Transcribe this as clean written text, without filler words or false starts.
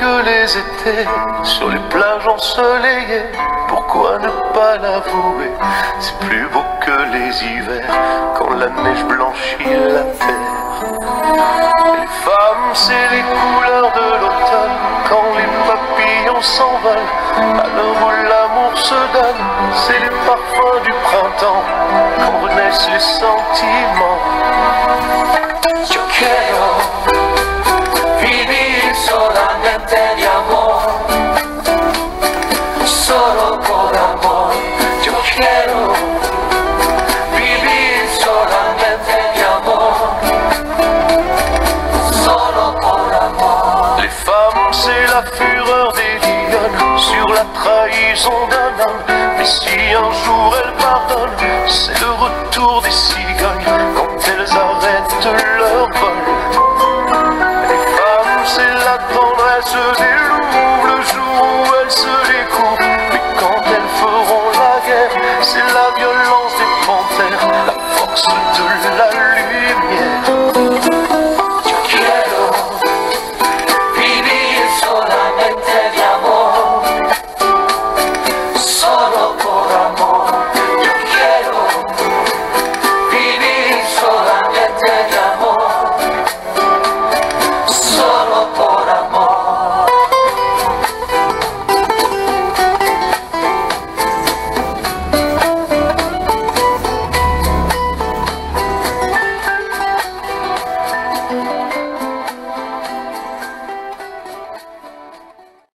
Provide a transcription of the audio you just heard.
que les étés sur les plages ensoleillées. Pourquoi ne pas l'avouer? C'est plus beau que les hivers quand la neige blanchit la terre. Les femmes, c'est les couleurs de l'automne quand les papillons s'envolent. À l'heure où l'amour se donne, c'est les parfums du printemps quand renaissent les sentiments. Yo quiero vivir solamente de amor, solo por amor. Yo quiero vivir solamente de amor, solo por amor. Les femmes, c'est la fureur des lionnes sur la trahison d'un homme. Mais si un jour elles pardonnent, c'est le retour des cigognes quand elles arrêtent leur vol. Les femmes, c'est la tendresse des